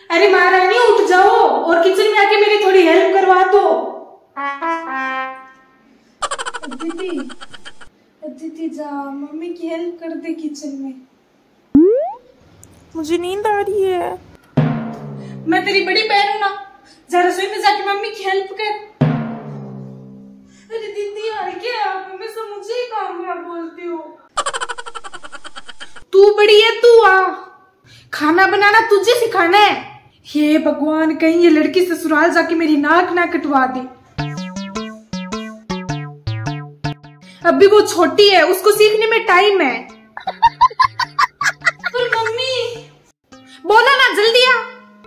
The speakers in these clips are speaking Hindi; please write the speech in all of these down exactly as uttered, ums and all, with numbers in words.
अरे महारानी उठ जाओ और किचन में आके मेरी थोड़ी हेल्प करवा दो। दीदी दीदी जा मम्मी की हेल्प कर दे किचन में। मुझे नींद आ रही है। मैं तेरी बड़ी बहन हूं ना, जा रसोई में जाके मम्मी की हेल्प कर। अरे दीदी यार क्या आप हमेशा मुझे ही काम खराब बोलती हो। तू बड़ी है, तू आ, खाना बनाना तुझे सिखाना है। हे भगवान कहीं ये लड़की ससुराल जाके मेरी नाक ना कटवा दे। अभी वो छोटी है, उसको सीखने में टाइम है। पर मम्मी बोला ना जल्दी आ।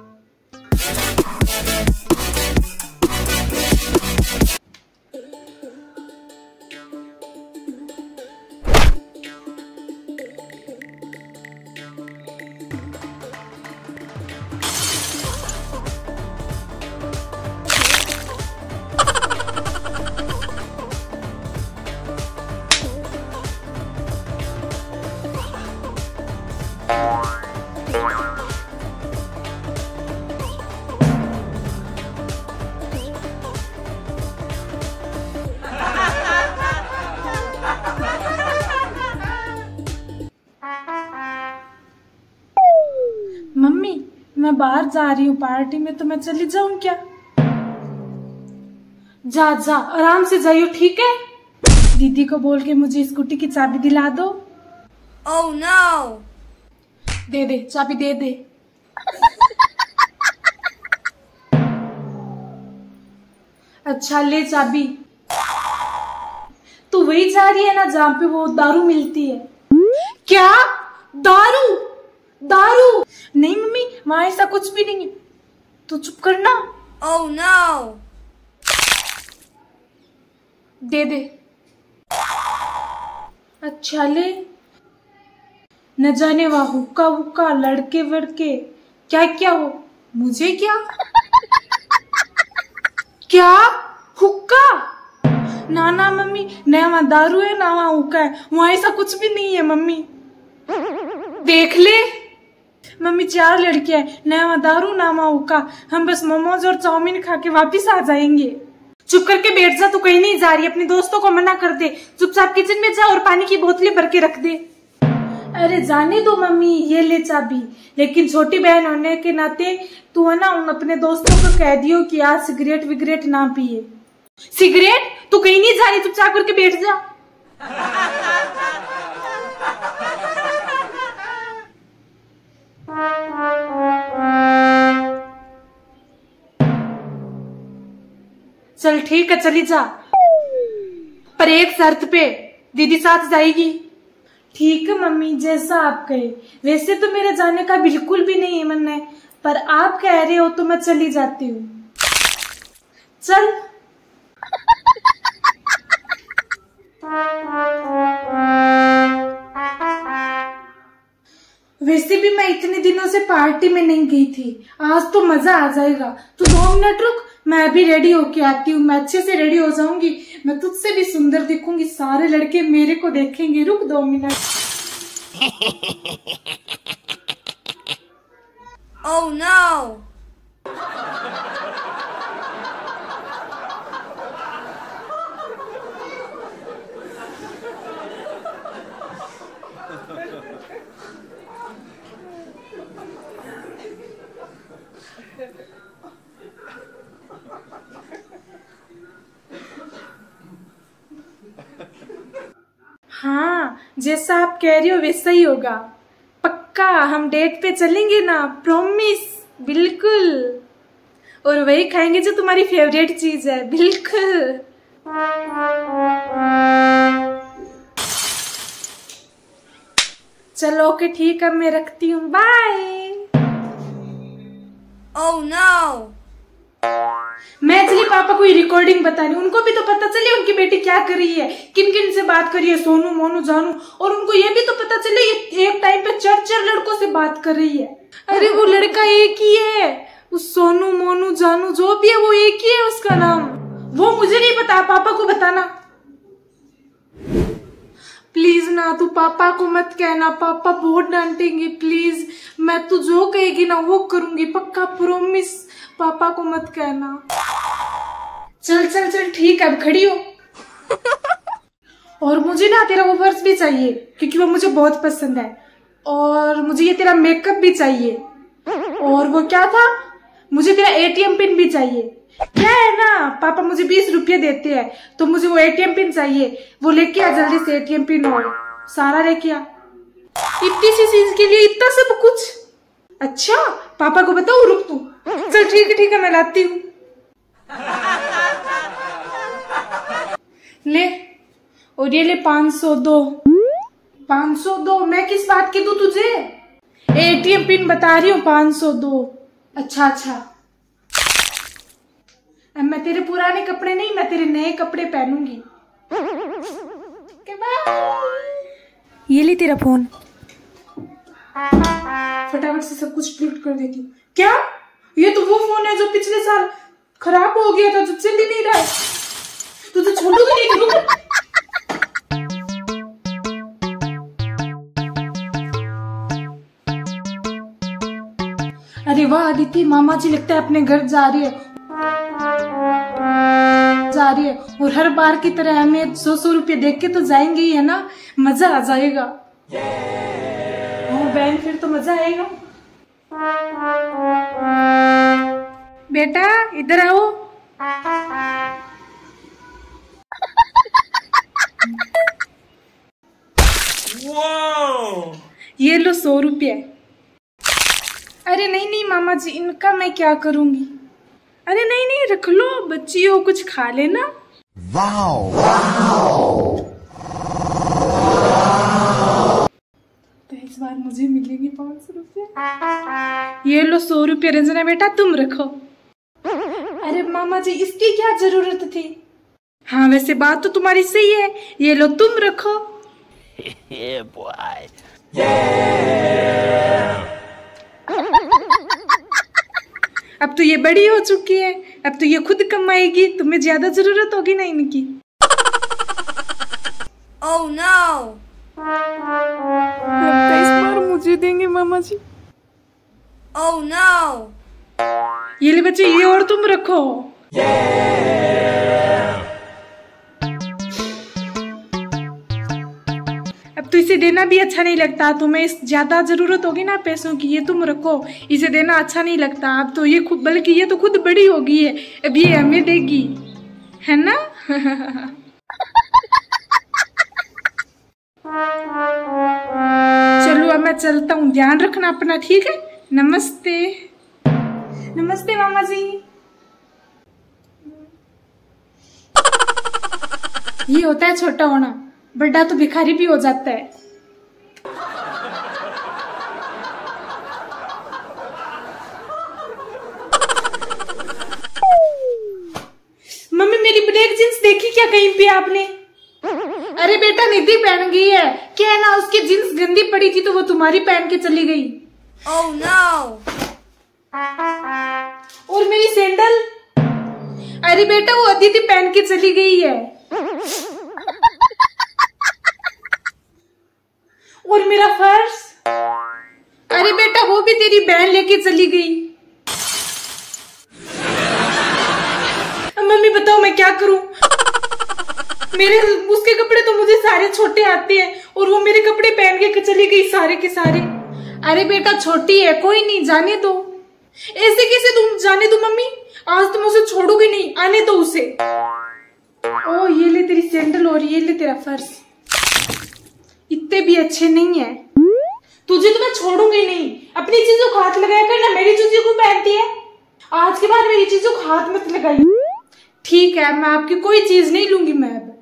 मम्मी मैं बाहर जा रही हूँ पार्टी में, तो मैं चली जाऊं क्या? जा जा आराम से जाइयो, ठीक है? दीदी को बोल के मुझे स्कूटी की चाबी दिला दो। ओह नो। दे दे चाबी दे दे। अच्छा ले चाबी। तू वही जा रही है ना जहाँ पे वो दारू मिलती है? क्या दारू? दारू नहीं मम्मी, वहां ऐसा कुछ भी नहीं है, तू चुप करना। Oh no. दे दे। अच्छा ले। न जाने वहां हुक्का हुक्का लड़के वड़के क्या क्या हो, मुझे क्या क्या हुक्का? ना ना मम्मी, न वहां दारू है ना वहां हुक्का है, वहां ऐसा कुछ भी नहीं है मम्मी। देख ले मम्मी, चार लड़कियां हैं, ना वहां दारू ना वहां हुक्का, हम बस मोमोज और चाउमीन खा के वापिस आ जाएंगे। चुप करके बैठ जा, तू कहीं नहीं जा रही, अपने दोस्तों को मना कर दे, चुपचाप किचन में जा और पानी की बोतलें भर के रख दे। अरे जाने दो मम्मी, ये ले चाबी, लेकिन छोटी बहन होने के नाते तू है ना उन अपने दोस्तों को कह दियो कि आज सिगरेट विगरेट ना पिए। सिगरेट? तू कहीं नहीं जा रही, चुपचाप करके बैठ जा। चल ठीक है चली जा, पर एक शर्त पे, दीदी साथ जाएगी। ठीक है मम्मी, जैसा आप कहे। वैसे तो मेरा जाने का बिल्कुल भी नहीं मन है, पर आप कह रहे हो तो मैं चली जाती हूँ। चल। वैसे भी मैं इतने दिनों से पार्टी में नहीं गई थी, आज तो मजा आ जाएगा। तू दो मिनट रुक, मैं अभी रेडी होके आती हूँ, मैं अच्छे से रेडी हो जाऊंगी, मैं तुझसे भी सुंदर दिखूंगी, सारे लड़के मेरे को देखेंगे। रुक दो मिनट। Oh no. हाँ जैसा आप कह रही हो वैसा ही होगा, पक्का। हम डेट पे चलेंगे ना, प्रॉमिस, बिल्कुल। और वही खाएंगे जो तुम्हारी फेवरेट चीज है, बिल्कुल। चलो ओके ठीक है, मैं रखती हूँ, बाय। Oh no. मैं चली पापा को ये रिकॉर्डिंग बतानी, उनको भी तो पता चले उनकी बेटी क्या कर रही है, किन किन से बात कर रही है, सोनू मोनू जानू, और उनको ये भी तो पता चले ये एक टाइम पे चार चार लड़कों से बात कर रही है। अरे वो लड़का एक ही है, उस सोनू मोनू जानू जो भी है वो एक ही है उसका नाम। वो मुझे नहीं पता, पापा को बताना। प्लीज ना, तू पापा को मत कहना, पापा बहुत डांटेंगे। प्लीज, मैं तू जो कहेगी ना वो करूंगी, पक्का प्रॉमिस। पापा को मत कहना। चल चल चल ठीक है, अब खड़ी हो। और मुझे ना तेरा वो पर्स भी चाहिए क्योंकि वो मुझे बहुत पसंद है। और मुझे ये तेरा मेकअप भी चाहिए। और वो क्या था, मुझे तेरा एटीएम पिन भी चाहिए। क्या है ना, पापा मुझे बीस रुपये देते हैं तो मुझे वो एटीएम पिन चाहिए। वो लेके आ जल्दी से एटीएम पिन, और सारा लेके आ। इतनी सी चीज के लिए इतना सब कुछ? अच्छा, पापा को बताओ, रुक तू। चल ठीक है ठीक है, मैं लाती हूँ। ले, और ये ले पाँच सौ दो। पाँच सौ दो? मैं किस बात की दूं तुझे? एटीएम पिन बता रही हूँ, पाँच सौ दो। अच्छा अच्छा, अब मैं तेरे पुराने कपड़े नहीं, मैं तेरे नए कपड़े पहनूंगी। ये ले तेरा फोन, फटाफट से सब कुछ डिलीट कर देती हूँ। क्या? ये तो वो फोन है जो पिछले साल खराब हो गया था, जो चल ही नहीं रहा है। तू तो छोड़ोगे नहीं करूँगा। अरे वाह अदिति, मामा जी लगता है अपने घर जा रही है जा रही है और हर बार की तरह हमें सौ सौ रुपये देख के तो जाएंगे ही, है ना? मजा आ जाएगा। हाँ बहन, फिर तो मजा आएगा। बेटा इधर आओ। ये लो सौ रुपये। अरे नहीं नहीं मामा जी, इनका मैं क्या करूंगी? अरे नहीं नहीं, रख लो, बच्ची हो, कुछ खा लेना। Wow wow. तो इस बार मुझे मिलेंगे पाँच सौ रुपये। ये लो सौ रुपये। रंजना बेटा तुम रखो। अरे मामा जी, इसकी क्या जरूरत थी? हाँ वैसे बात तो तुम्हारी सही है, ये लो तुम रखो। yeah, boy. yeah. अब तो ये बड़ी हो चुकी है, अब तो ये खुद कमाएगी, तुम्हें ज्यादा जरूरत होगी ना इनकी। Oh no! इस बार मुझे देंगे मामा जी। Oh no! ये ले बच्चे, ये और तुम रखो। yeah. अब तो इसे देना भी अच्छा नहीं लगता, तुम्हें इस ज्यादा जरूरत होगी ना पैसों की, ये तुम रखो। इसे देना अच्छा नहीं लगता। अब तो ये खुद, बल्कि ये तो खुद बड़ी हो गई है, अब ये हमें देगी, है ना? चलो अब मैं चलता हूँ, ध्यान रखना अपना, ठीक है? नमस्ते। नमस्ते मामा जी। ये होता है छोटा होना, बड़ा तो भिखारी भी हो जाता है। मम्मी मेरी ब्लैक जींस देखी क्या कहीं पे आपने? अरे बेटा निधि पहन गई है, क्या ना उसकी जींस गंदी पड़ी थी तो वो तुम्हारी पहन के चली गई। Oh no! और मेरी सैंडल? अरे बेटा वो अदिति पहन के चली गई है। और मेरा पर्स? अरे बेटा वो भी तेरी बहन लेके चली गई। मम्मी बताओ मैं क्या करूं? मेरे उसके कपड़े तो मुझे सारे छोटे आते हैं और वो मेरे कपड़े पहन के चली गई सारे के सारे। अरे बेटा छोटी है, कोई नहीं, जाने दो। ऐसे कैसे तुम जाने दो मम्मी? आज तुम उसे छोड़ोगे नहीं, आने दो उसे। ओ ये ले तेरी सैंडल और ये ले तेरा पर्स, इतने भी अच्छे नहीं है। तुझे तो मैं छोड़ूंगी नहीं, अपनी चीजों को हाथ लगाया कर ना, मेरी चीजों को पहनती है। आज के बाद मेरी चीजों को हाथ मत लगाइए, ठीक है? मैं आपकी कोई चीज नहीं लूंगी मैं अब।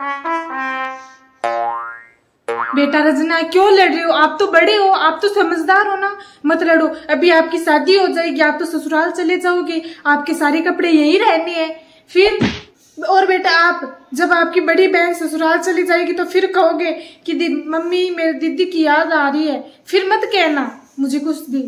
बेटा रजना क्यों लड़ रहे हो? आप तो बड़े हो, आप तो समझदार हो ना, मत लड़ो। अभी आपकी शादी हो जाएगी, आप तो ससुराल चले जाओगे, आपके सारे कपड़े यही रहने हैं फिर। और बेटा आप, जब आपकी बड़ी बहन ससुराल चली जाएगी तो फिर कहोगे कि मम्मी मेरी दीदी की याद आ रही है, फिर मत कहना मुझे कुछ दी।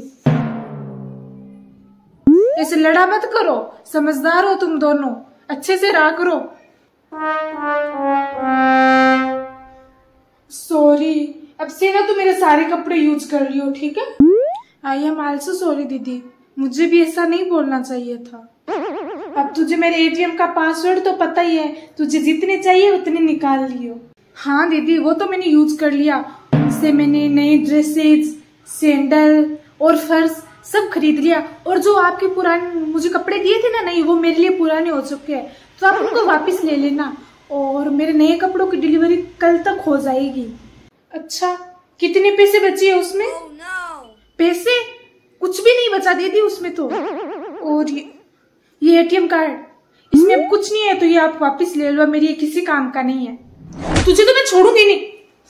ऐसे लड़ा मत करो, समझदार हो तुम दोनों, अच्छे से रहा करो। सॉरी, अब से ना तू मेरे सारे कपड़े यूज कर लियो, ठीक है? आई एम आल्सो सॉरी दीदी, मुझे भी ऐसा नहीं बोलना चाहिए था। अब तुझे मेरे एटीएम का पासवर्ड तो पता ही है, तुझे जितने चाहिए उतने निकाल लियो। हाँ दीदी, वो तो मैंने यूज कर लिया, उससे मैंने नई ड्रेसेस, सैंडल और फर्श सब खरीद लिया। और जो आपके पुराने मुझे कपड़े दिए थे ना नहीं, वो मेरे लिए पुराने हो चुके हैं, तो आप उनको वापस ले लेना और मेरे नए कपड़ों की डिलीवरी कल तक हो जाएगी। अच्छा, कितने पैसे बचे हैं उसमें? Oh no! पैसे कुछ भी नहीं बचा दीदी उसमें तो। और ये ये एटीएम कार्ड, इसमें अब कुछ नहीं है, तो ये आप वापस ले लो, मेरी ये किसी काम का नहीं है। तुझे तो मैं छोड़ूंगी नहीं।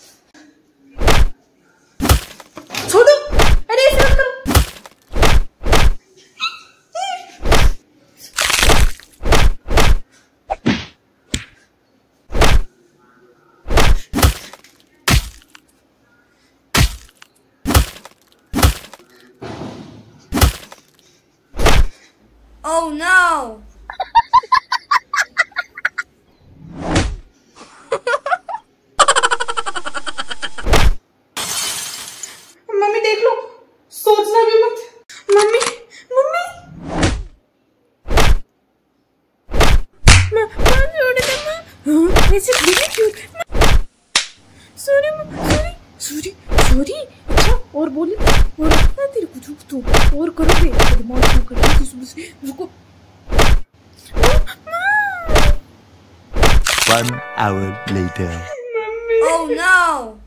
छोड़ो, अरे ऐसे मत करो। Oh no! मम्मी देख लो, सोचना भी मत। मम्मी मम्मी ऐसे क्यों? Sorry sorry sorry sorry. अच्छा और बोली, और तेरे को रुक तो और करोगे, दिमाग खराब कर रही सुबह से। रुको। One hour later. Oh no!